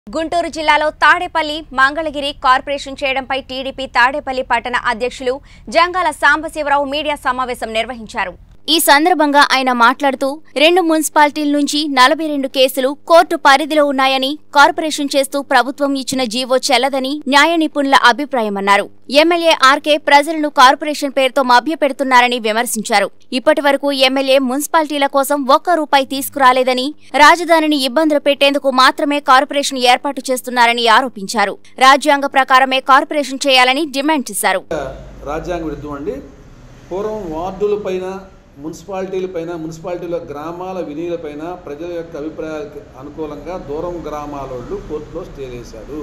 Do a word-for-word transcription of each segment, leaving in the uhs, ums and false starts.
గుంటూరు జిల్లాలో తాడేపల్లి మంగళగిరి కార్పొరేషన్ చేయడంపై టీడీపీ తాడేపల్లి పట్టణ అధ్యక్షులు జంగాల సాంబశివరావు మీడియా సమావేశం నిర్వహించారు। ఈ సందర్భంగా ఆయన మాట్లాడుతూ రెండు మున్సిపాలిటీల నుంచి నలభై రెండు కేసులు కోర్టు పరిధిలో ఉన్నాయని, కార్పొరేషన్ చేస్తూ ప్రభుత్వం ఇచ్చిన జీవో చెల్లదని న్యాయ నిపుణుల అభిప్రాయమన్నారు। ఎమ్మెల్యే ఆర్కే ప్రజలను కార్పొరేషన్ పేరుతో మభ్యపెడుతున్నారని విమర్శించారు। ఇప్పటి వరకు ఎమ్మెల్యే మున్సిపాలిటీల కోసం ఒక్క రూపాయి తీసుకురాలేదని, రాజధానిని ఇబ్బందులు పెట్టేందుకు మాత్రమే కార్పొరేషన్ ఏర్పాటు చేస్తున్నారని ఆరోపించారు। రాజ్యాంగ ప్రకారమే కార్పొరేషన్ చేయాలని డిమాండ్ చేశారు। రాజ్యాంగ విరుద్ధం అండి। పూర్వం వార్డులపైన మున్సిపాలిటీలపైన మున్సిపాలిటీల గ్రామాల విలీనపైన ప్రజల యొక్క అభిప్రాయాలకు అనుకూలంగా దూరం గ్రామాలోళ్ళు కోర్టులో స్టే చేశారు।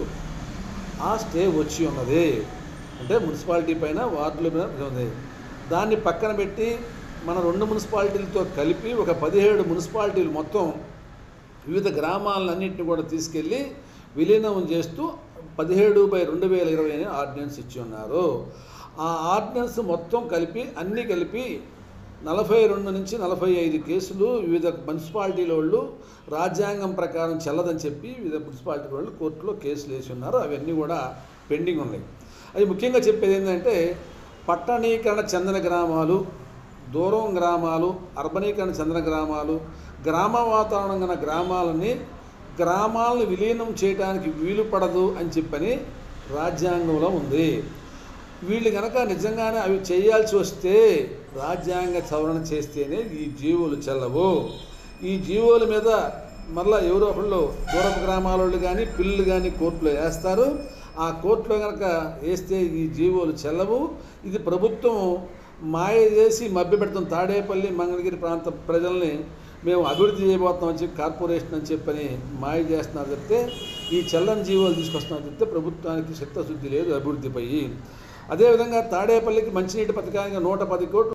ఆ స్టే వచ్చి ఉన్నది అంటే మున్సిపాలిటీ పైన వార్డుల పైన ఉంది। దాన్ని పక్కన పెట్టి మన రెండు మున్సిపాలిటీలతో కలిపి ఒక పదిహేడు మున్సిపాలిటీలు మొత్తం వివిధ గ్రామాలన్నింటినీ కూడా తీసుకెళ్ళి విలీనం చేస్తూ పదిహేడు బై రెండు వేల ఇరవై అని ఆర్డినెన్స్ ఇచ్చి ఉన్నారు। ఆ ఆర్డినెన్స్ మొత్తం కలిపి అన్నీ కలిపి నలభై రెండు నుంచి నలభై ఐదు కేసులు వివిధ మున్సిపాలిటీల వాళ్ళు రాజ్యాంగం ప్రకారం చెల్లదని చెప్పి వివిధ మున్సిపాలిటీ వాళ్ళు కోర్టులో కేసులు వేసి ఉన్నారు। అవన్నీ కూడా పెండింగ్ ఉన్నాయి। అది ముఖ్యంగా చెప్పేది ఏంటంటే పట్టణీకరణ చెందిన గ్రామాలు, దూరం గ్రామాలు, అర్బనీకరణ చెందిన గ్రామాలు, గ్రామ వాతావరణం గల గ్రామాలని గ్రామాలను విలీనం చేయడానికి వీలు పడదు అని చెప్పని రాజ్యాంగంలో ఉంది। వీళ్ళు కనుక నిజంగానే అవి చేయాల్సి వస్తే రాజ్యాంగ సవరణ చేస్తేనే ఈ జీవోలు చెల్లవు। ఈ జీవోల మీద మళ్ళీ ఎవరో ఒకళ్ళు దూరపు గ్రామాల వాళ్ళు కానీ పిల్లలు కానీ కోర్టులో వేస్తారు। ఆ కోర్టులో కనుక వేస్తే ఈ జీవోలు చెల్లవు। ఇది ప్రభుత్వం మాయ చేసి మభ్యపెడుతున్న తాడేపల్లి మంగళగిరి ప్రాంత ప్రజల్ని మేము అభివృద్ధి చేయబోతున్నామని చెప్పి కార్పొరేషన్ అని చెప్పని మాయ చేస్తున్నారు చెప్తే ఈ చెల్లని జీవోలు తీసుకొస్తున్నారు చెప్తే ప్రభుత్వానికి చిత్తశుద్ధి లేదు అభివృద్ధిపై। అదేవిధంగా తాడేపల్లికి మంచినీటి పథకానికి నూట పది కోట్లు